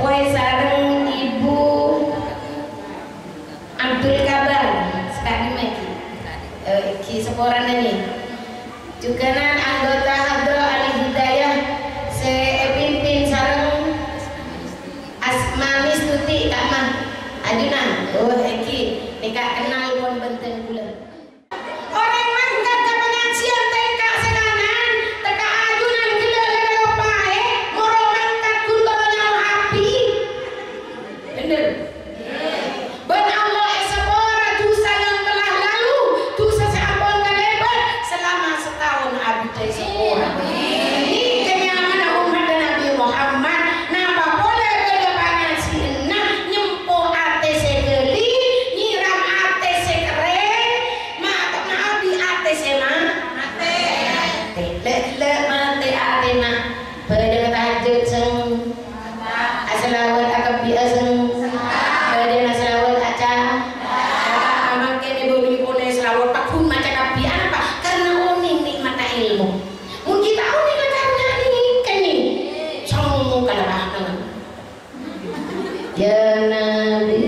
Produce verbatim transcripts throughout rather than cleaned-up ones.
sepoi sareng Ibu Abdul Kabar sekali meki eh, ki seporan ini juga nan anggota Hadroh Ali Hidayah se pimpin sareng Asmani Stuti Kak Mah ajunan oh iki nikah kenal pun benten kula orang mangkat ke pengajian teka senanan teka ajunan gila kalau pae moro mangkat gula nyal api bener ben Allah esapora dosa yang telah lalu dosa seampun kalebat selama setahun abdi teh sepora ini kenyaman umat Nabi Muhammad napa boleh beda pangajian nyempo ate segeli nyiram ate sekeren mata nabi ate sema ate le le mate ate na pada tahajud seng asalawat akabi aseng pada nasalawat aca amak kene beli pone selawat pakun maca kabi apa karena oni nikmat ilmu mun kita oni karena ini kene song kalah ya nabi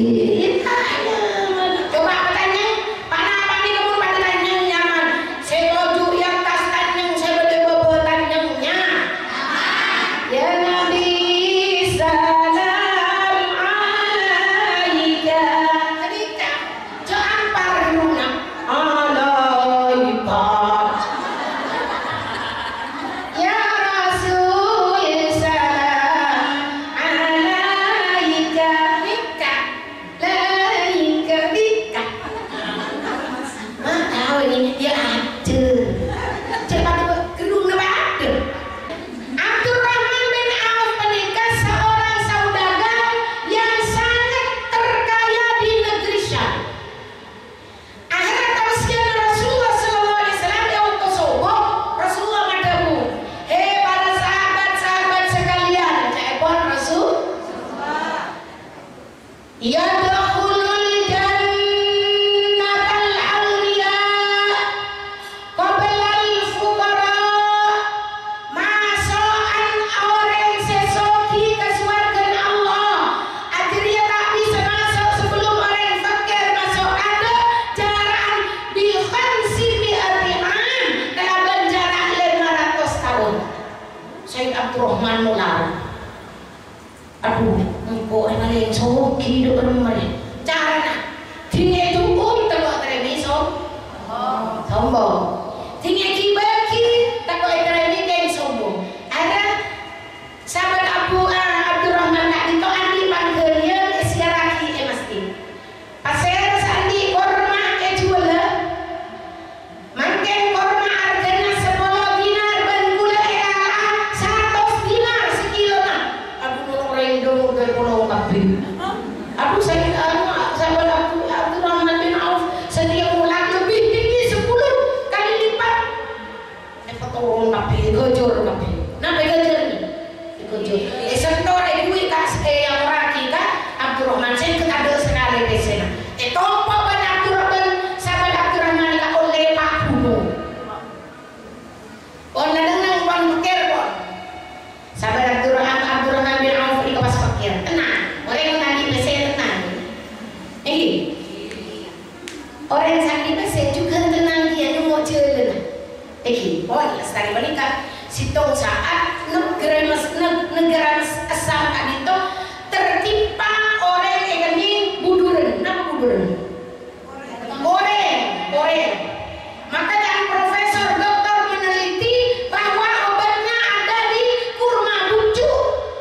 coba bertanya pana apa nih kamu pada tanya nyaman setuju yang tas tanyang saya boleh bawa tanyangnya ya nabi salam alaika ketika jangan parluna alaika ya rasul salam alaika nikah laika nikah mah tahu ini dia ada cepat gerung apa ada Abdurrahman bin Auf menikah seorang saudagar yang sangat terkaya di negeri Syam. Akhirnya tausiah Rasulullah sallallahu alaihi wasallam dia utus sobo Rasulullah madamu hei para sahabat-sahabat sekalian cepon Rasul ya dakhulul jannatal awliya qablal fuqara masoan orang sesoki ke surga Allah akhirnya tak bisa masuk sebelum orang fakir masuk ada jarak bi khamsi mi'ati'am dalam jarak lima ratus tahun Syekh Abdurrahman Mular aduh engkau enak yang soki do rumah cara tinggal tunggu tengok teremi som sombong tinggal kibaki tengok teremi geng sombong ada sahabat Abu ah, Abdurrahman tak dito andi panggilnya siaraki eh mesti pasir sandi korma eh jual mungkin korma harganya sepuluh dinar ban gula eh satu dinar sekilo nah aduh orang dong dari pulau kabin aduh saya anu sahabat Abu Abdurrahman bin Auf sedia mulai lebih tinggi sepuluh kali lipat eh potong kabin gojor kabin nah gojor nih gojor eh sentor eh gue kas eh yang laki kan Abdurrahman saya ketada sekali di sana eh tompo ban Abdurrahman sahabat Abdurrahman ka oleh pak kuno on nadang ban fakir bon sahabat Abdurrahman Abdurrahman bin Auf di kapas fakir tenang orang yang tadi saya tenang ini orang yang tadi saya juga tenang dia mau jalan ini oh ya sekali menikah situng saat negara mas negara asal itu tertimpa orang yang ini buduran apa buduran orang orang maka dan profesor doktor meneliti bahwa obatnya ada di kurma bucu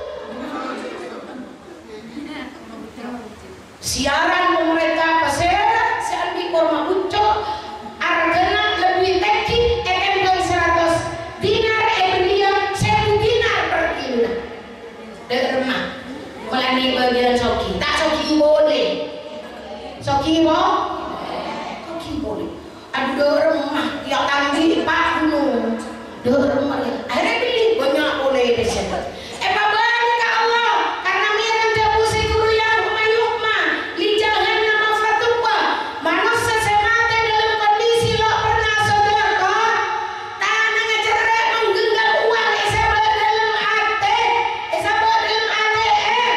siaran pemerintah pasir siaran di kurma bucu harganya lebih tinggi M M seratus dinar ebria seribu dinar per kilo dari rumah melani bagian soki tak soki boleh soki mau soki boleh aduh rumah yang tanggi pak gunung dua rumah akhirnya beli banyak boleh disebut eh babani ke Allah karena mirang jabu sikuru yang humayukma li jangan nama fatukwa manusia semata dalam kondisi lo pernah saudara tanah ngecerek menggenggam uang esabah dalam ate esabah dalam ate eh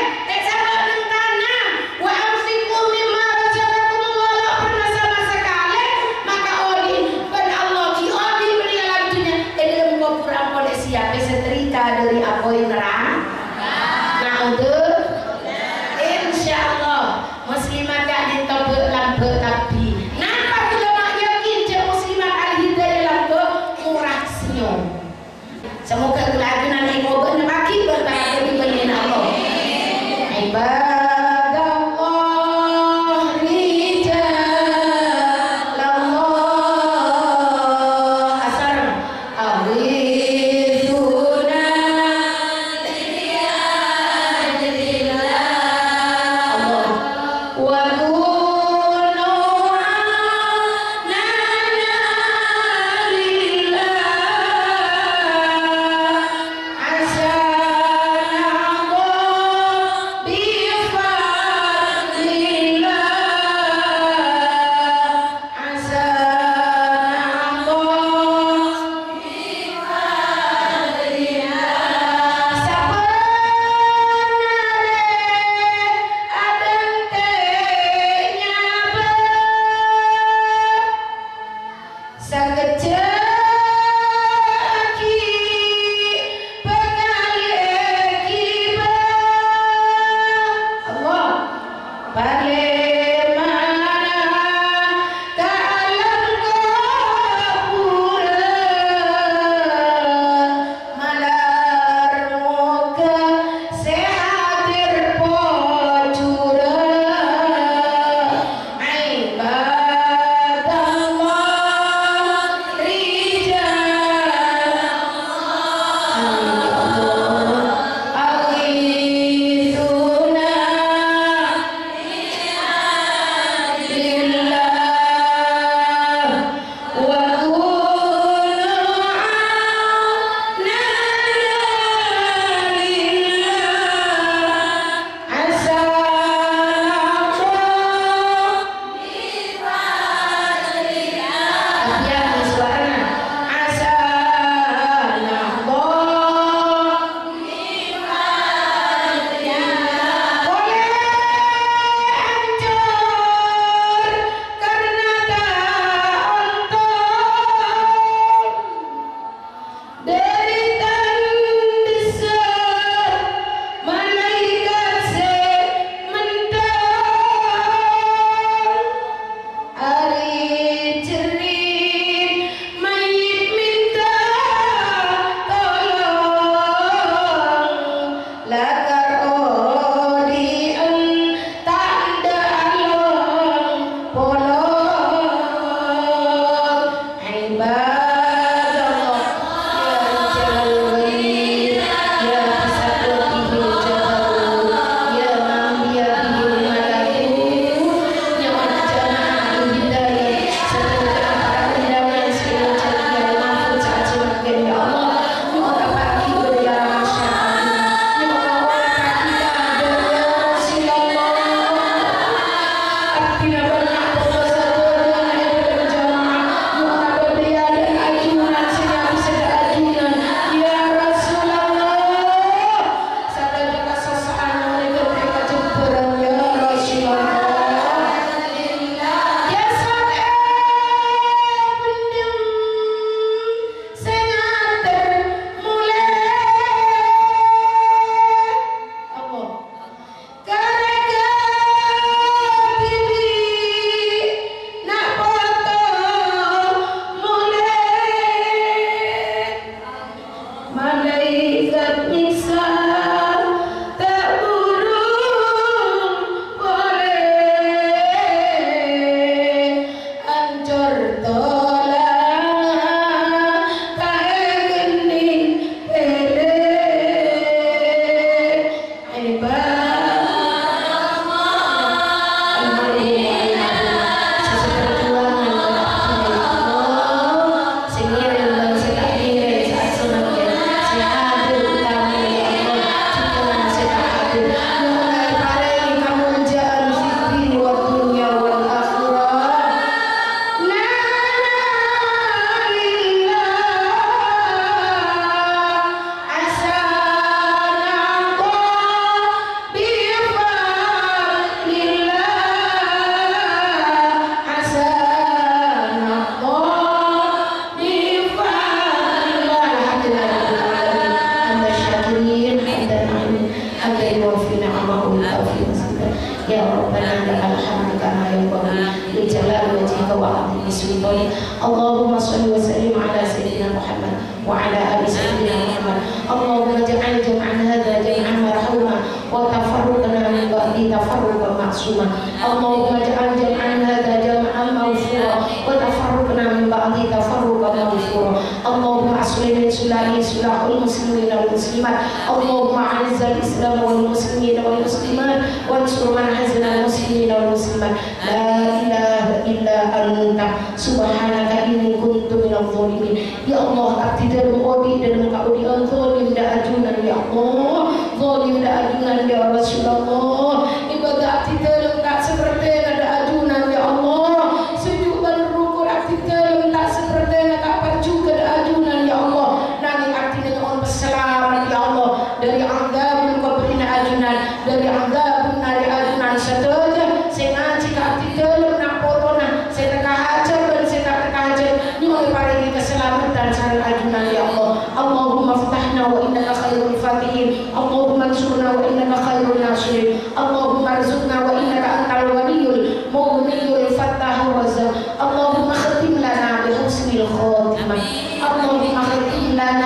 Allahumma shalli wa sallim ala sayyidina Muhammad wa ala ali sayyidina Muhammad. Allahumma ja'al jam'an hadha jam'an marhuma wa tafarruqana min ba'di tafarruqan ma'suma. Allahumma ja'al jam'an hadha jam'an mawfura wa tafarruqana min ba'di tafarruqan mawfura. Allahumma aslih sulahi sulahul muslimin wal muslimat. Allahumma a'izz al-islam wal muslimin wal muslimat wa ansur man hazana al-muslimin wal muslimat. La ilaha illa anta subhanaka inni kuntu minadh dhalimin. Ya Allah, abdi dalam odi dalam kaudi zalim da ajunan ya Allah, zalim da ajunan ya Rasulullah. Ibadah abdi dalam tak seperti ada ajunan ya Allah. Sujud dan rukuk abdi dalam tak seperti tak perju ke ajunan ya Allah. Nanging abdi dengan berselamat ya Allah dari azabul qabrin ajunan, dari azabun nari ajunan saja. Saya ngaji ke abdi dalam nak potona, saya tak hajar dan saya tak hajar. Nyuwun paringi keselamatan sareng ajunan ya Allah. Allahumma ftahna wa innaka khairul fatihin. Allahumma ansurna wa innaka khairun nasirin. Allahumma arzuqna wa innaka antal waliyul mu'minul fattahur razzaq. Allahumma khatim lana bi husnil khatimah. Allahumma khatim lana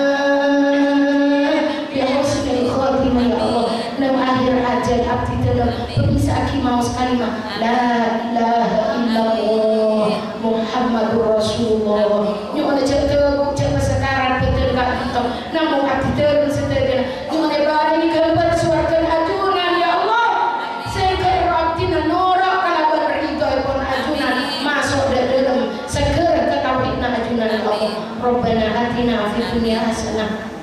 bi husnil khatimah ya Allah. Nam akhir ajal abdi dalam pemisah kimaus kalimah la ilaha illallah Muhammadur Rasulullah. Nyuwun jatuh jatuh sekarang betul gak gitu. Namun abdi dalam setelah nyuwun baring gambar suarkan ajunan ya Allah. Segera abdi norak kalaban ridho pun ajunan masuk dalam segera ke tauhid ajunan ya Allah. Rabbana atina fid dunya hasanah